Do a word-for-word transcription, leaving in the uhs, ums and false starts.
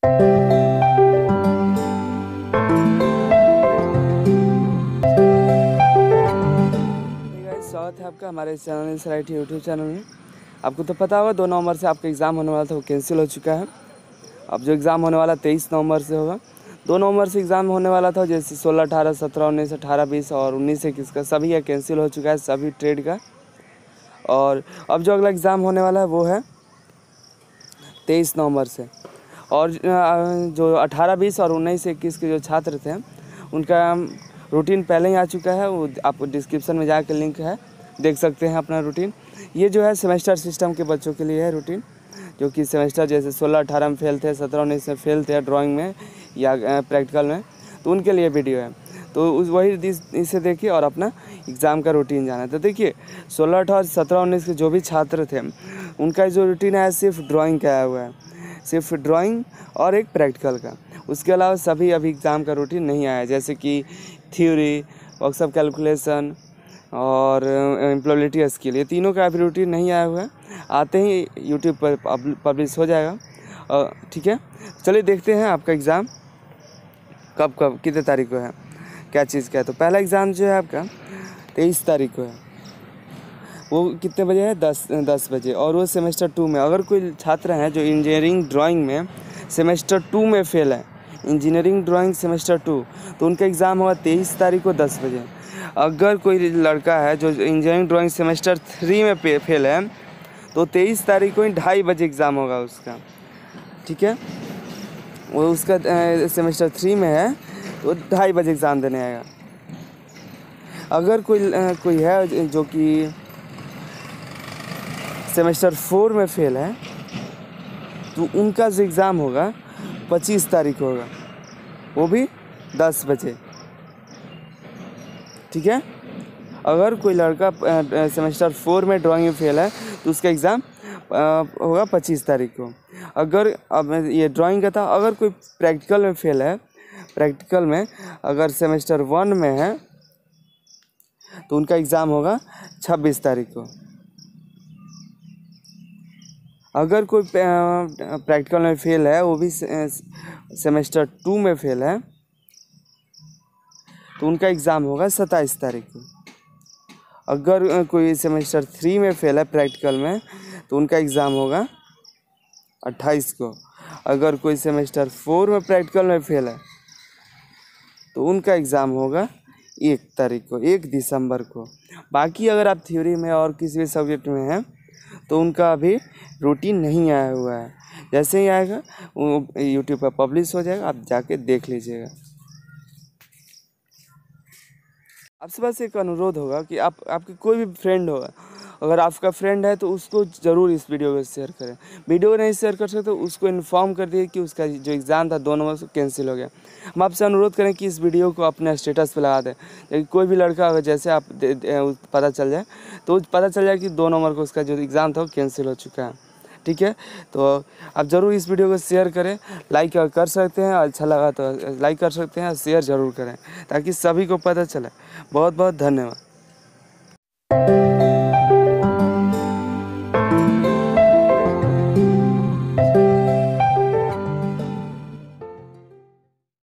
स्वागत है आपका हमारे चैनल सराइट यूट्यूब चैनल में। आपको तो पता होगा दो नवंबर से आपका एग्ज़ाम होने वाला था, वो कैंसिल हो चुका है। अब जो एग्ज़ाम होने वाला तेईस नवंबर से होगा। दो नवंबर से एग्ज़ाम होने वाला था, जैसे सोलह अठारह सत्रह उन्नीस अठारह बीस और उन्नीस इक्कीस का सभी का कैंसिल हो चुका है, सभी ट्रेड का। और अब जो अगला एग्ज़ाम होने वाला है वो है तेईस नवंबर से। और जो अठारह बीस और उन्नीस इक्कीस के जो छात्र थे उनका रूटीन पहले ही आ चुका है, वो आप डिस्क्रिप्शन में जाकर लिंक है, देख सकते हैं अपना रूटीन। ये जो है सेमेस्टर सिस्टम के बच्चों के लिए है रूटीन, जो कि सेमेस्टर जैसे सोलह अठारह में फेल थे, सत्रह उन्नीस में फेल थे ड्राइंग में या प्रैक्टिकल में, तो उनके लिए वीडियो है। तो उस वही इसे देखिए और अपना एग्ज़ाम का रूटीन जाना। तो देखिए सोलह अठारह सत्रह उन्नीस के जो भी छात्र थे उनका जो रूटीन है सिर्फ ड्राइंग का आया हुआ है, सिर्फ ड्राइंग और एक प्रैक्टिकल का। उसके अलावा सभी अभी एग्ज़ाम का रूटीन नहीं आया, जैसे कि थ्योरी, वर्कशॉप कैलकुलेशन और एम्प्लॉयबिलिटी स्किल, ये तीनों का अभी रूटीन नहीं आया हुआ है। आते ही यूट्यूब पर पब्लिश हो जाएगा। और ठीक है, चलिए देखते हैं आपका एग्ज़ाम कब कब कितने तारीख को है, क्या चीज़ का है। तो पहला एग्ज़ाम जो है आपका तेईस तारीख को है, वो कितने बजे है, दस दस बजे। और वो सेमेस्टर टू में, अगर कोई छात्र हैं जो इंजीनियरिंग ड्राइंग में सेमेस्टर टू में फेल है, इंजीनियरिंग ड्राइंग सेमेस्टर टू, तो उनका एग्ज़ाम होगा तेईस तारीख को दस बजे। अगर कोई लड़का है जो इंजीनियरिंग ड्राइंग सेमेस्टर थ्री में फेल है, तो तेईस तारीख को ही ढाई बजे एग्ज़ाम होगा उसका। ठीक है, वो उसका सेमेस्टर थ्री में है तो ढाई बजे एग्ज़ाम देने आएगा। अगर कोई कोई है जो कि सेमेस्टर फोर में फेल है, तो उनका जो एग्ज़ाम होगा पच्चीस तारीख को होगा, वो भी दस बजे। ठीक है, अगर कोई लड़का सेमेस्टर फोर में ड्राइंग में फेल है तो उसका एग्ज़ाम होगा पच्चीस तारीख को। अगर अब ये ड्राइंग का था, अगर कोई प्रैक्टिकल में फेल है, प्रैक्टिकल में अगर सेमेस्टर वन में है तो उनका एग्ज़ाम होगा छब्बीस तारीख को। अगर कोई प्रैक्टिकल में फेल है, वो भी सेमेस्टर टू में फेल है, तो उनका एग्ज़ाम होगा सत्ताईस तारीख को। अगर कोई सेमेस्टर थ्री में फेल है प्रैक्टिकल में, तो उनका एग्ज़ाम होगा अट्ठाईस को। अगर कोई सेमेस्टर फोर में प्रैक्टिकल में फेल है, तो उनका एग्ज़ाम होगा एक तारीख को, एक दिसंबर को। बाकी अगर आप थ्योरी में और किसी भी सब्जेक्ट में हैं तो उनका अभी रूटीन नहीं आया हुआ है। जैसे ही आएगा वो यूट्यूब पर पब्लिश हो जाएगा, आप जाके देख लीजिएगा। आपसे बस एक अनुरोध होगा कि आप आपके कोई भी फ्रेंड होगा, अगर आपका फ्रेंड है तो उसको ज़रूर इस वीडियो को शेयर करें। वीडियो नहीं शेयर कर सकते तो उसको इन्फॉर्म कर दिए कि उसका जो एग्ज़ाम था दो नंबर से कैंसिल हो गया। हम आपसे अनुरोध करें कि इस वीडियो को अपने स्टेटस पे लगा दें, लेकिन कोई भी लड़का अगर जैसे आप दे, दे, पता चल जाए तो पता चल जाए कि दो नंबर को उसका जो एग्ज़ाम था वो कैंसिल हो चुका है। ठीक है, तो आप ज़रूर इस वीडियो को शेयर करें, लाइक कर सकते हैं, अच्छा लगा तो लाइक कर सकते हैं, शेयर ज़रूर करें ताकि सभी को पता चले। बहुत बहुत धन्यवाद।